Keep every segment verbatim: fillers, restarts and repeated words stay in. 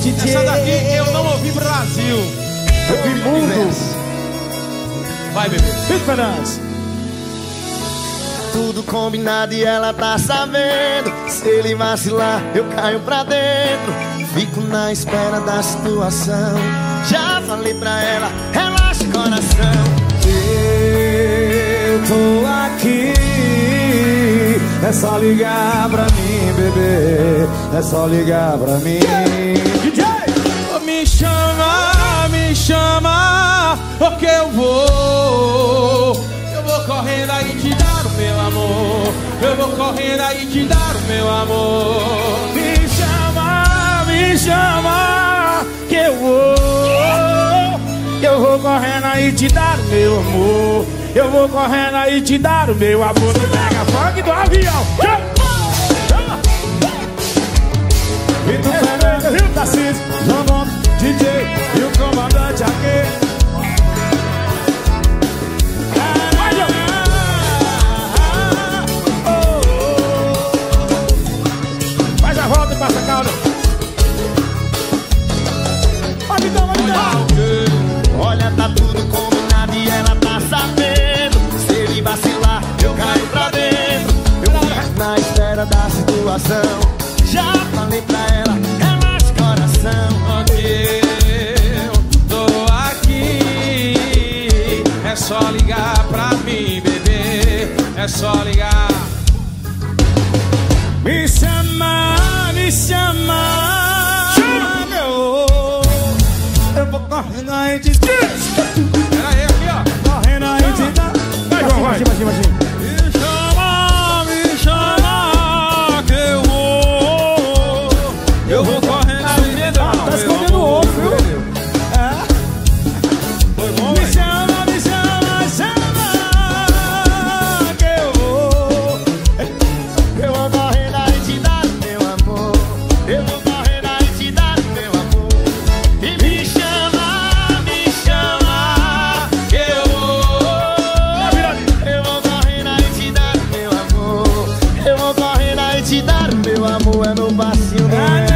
D J. Essa daqui eu não ouvi Brasil. Eu vi mundo. Vai, bebê. Vitor Fernandes. Tudo combinado e ela tá sabendo. Se ele vacilar, eu caio pra dentro. Fico na espera da situação. Já falei pra ela, relaxa coração. Eu tô aqui. É só ligar pra mim, bebê. É só ligar pra mim. D J! Me chama, me chama, porque eu vou. Eu vou correndo aí te dar o meu amor. Eu vou correndo aí te dar o meu amor. Me chama, me chama, que eu vou. Eu vou correndo aí te dar o meu amor. Eu vou correndo aí te dar o meu amor. Me pega funk do avião. Vitor Fernandes, Rio Tarcísio, João Gomes, D J e o comandante aqui. Faz a volta e passa a calda. Vai, Vitão, vai, Vitão. Olha, tá tudo combinado e ela tá sabendo. Se ele vacilar, eu caio pra dentro. Eu fico na espera da situação. Já falei pra ela, relaxa coração. Porque eu tô aqui. É só ligar pra mim, bebê. É só ligar. Me chama, me chama. Chama, eu, eu vou correndo aí de... Pera aí, aqui, ó. Correndo aí de... Vai, João, vai, vai, vai, vai. Me chama, me chama, que eu vou. Eu vou correndo aí de... Tá escondendo o outro, viu? É. Foi bom, Me chama, me chama, chama, que eu vou. Eu vou correndo aí te dar meu amor. Eu vou correndo aí te dar meu amor. E me chama, me chama, que eu vou. Eu vou correndo aí te dar meu amor. Eu vou correndo aí te dar meu amor. É meu passinho, não é?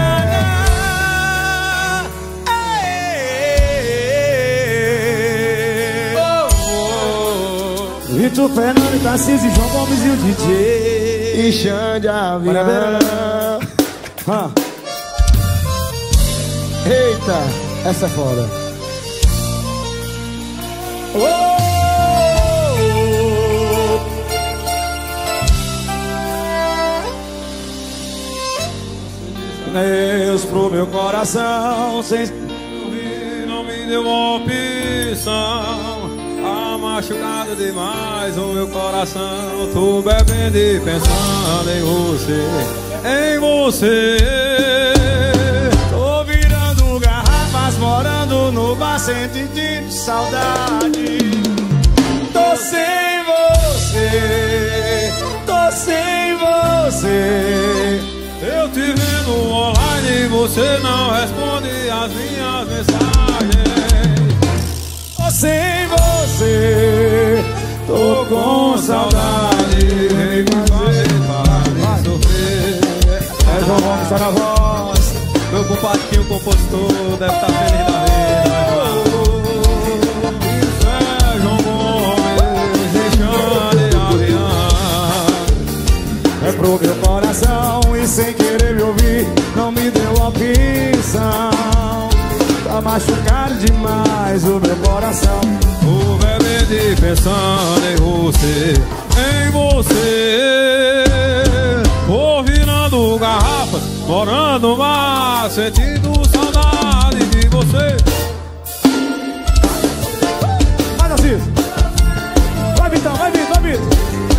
Vitor Fernandes, Tarcísio, João Gomes e o D J. E Xande avião. Ah. Eita, essa é foda. Deus pro meu coração, sem... Não me deu opção. Tá machucado demais o meu coração. Tô bebendo e pensando em você, em você. Tô virando garrafas, morando no bar, sentindo saudade. Tô sem você, tô sem você. Eu te vendo online e você não responde as minhas mensagens. Tô sem você, tô com saudade. Vem me fazer parar de sofrer. É João Gomes, tá na voz. Meu compadrinho compositor deve estar feliz da vida. Isso é João Gomes, deixando de avião. É pro meu coração e sem querer me ouvir, não me deu opção. Tá machucado demais o meu coração. O bebê de pensando em você, em você. Vou virando garrafas, morando mar, sentindo saudade de você. Vai, Narciso. Vai, Vitão, vai, Vitor, vai, Vitor.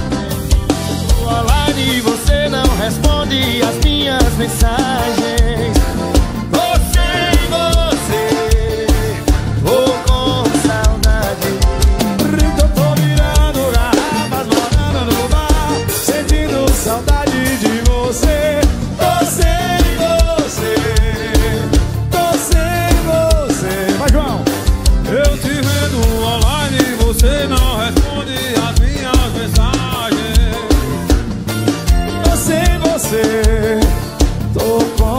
Online e você não responde as minhas mensagens. Você e você, vou com saudade. Eu tô virando garrafas, morando no bar, sentindo saudade de você. Tô sem você, tô sem você. Vai, João. Eu te vendo online e você não responde as minhas mensagens. Tô sem você, tô com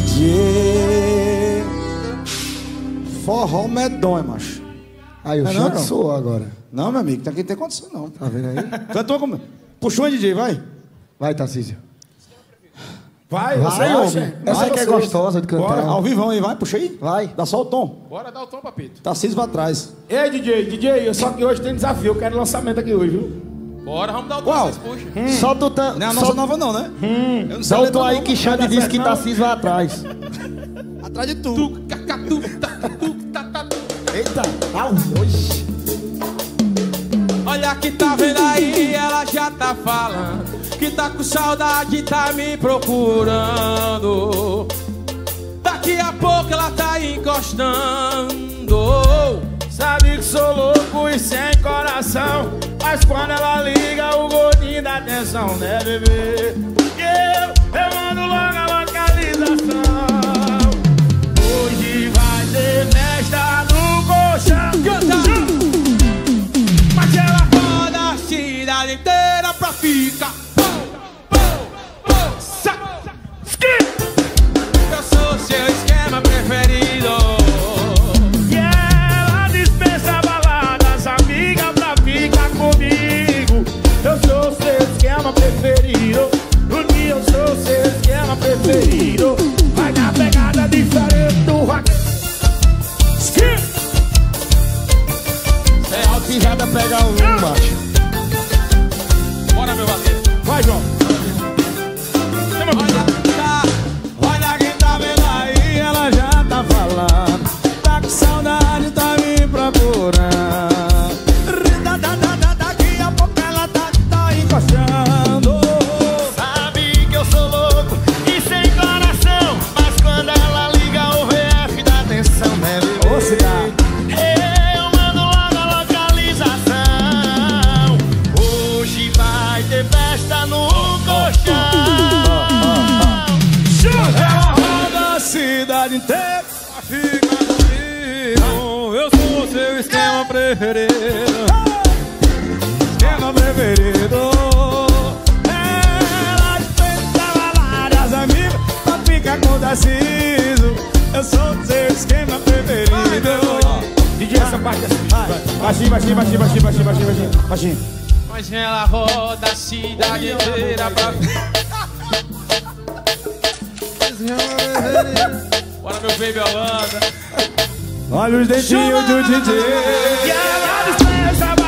Yeah. Forró medonho, macho. Aí o É chão não, que não. soou agora. Não, meu amigo, aqui não tem condição, não. Tá vendo aí? Cantou como... Puxou aí, D J, vai. Vai, Tarcísio. Vai, Vai, você, homem. homem. Essa Vai que é você. gostosa de Bora, cantar. ao vivão aí, vai, puxa aí. Vai. Dá só o tom. Bora dar o tom, papito. Tarcísio pra trás. Ei, D J, D J, só que hoje tem desafio. Eu quero lançamento aqui hoje, viu? Bora, vamos dar o tom, Qual? vocês puxam. Solta o tam... Não é a nossa Sol... nova não, né? Eu não sei Solta letra, aí não. que Xande disse que Tarcísio vai atrás. Atrás de tu. Tu, cacatu, tatu, tatatu. Eita. Au, oxi. Olha que tá vendo aí, ela já tá falando que tá com saudade, tá me procurando. Daqui a pouco ela tá encostando. Sabe que sou louco e sem coração, mas quando ela liga o gordinho dá atenção, né, bebê? E eu, eu mando logo a localização. Hoje vai ter festa no colchão. Canta! Mas ela roda a cidade inteira pra ficar. Pum, pum, pum, sa- Eu sou seu esquema preferido. E ela dispensa baladas, amiga, pra ficar comigo. Eu sou seu esquema preferido. No dia eu sou seu esquema preferido. Vai na pegada diferente do rock. É alpijada pega um, macho. Bora, meu bater. Vai, João. Olha, tá. Olha quem tá vendo aí, ela já tá falando. Tá com saudade, tá me procurando. Da, da, da, da, daqui a pouco ela tá, tá encostando. Sabe que eu sou louco e sem coração, mas quando ela liga o V F dá atenção, né, bebê? Ô, cidade. Eu mando logo a localização. Hoje vai ter festa no colchão. Ela roda a cidade inteira, fica comigo. Eu sou o seu esquema preferido. Esquema preferido. Ela dispensa várias amigas pra ficar com o Tarcísio. Eu sou o seu esquema preferido. D J, essa parte assim. Baixinho, baixinho, baixinho, baixinho, baixinho, baixinho, baixinho. Baixinho. Mas ela roda a cidade inteira pra Bora, meu baby Holanda. Olha os dentinhos do D J. E ela dispensa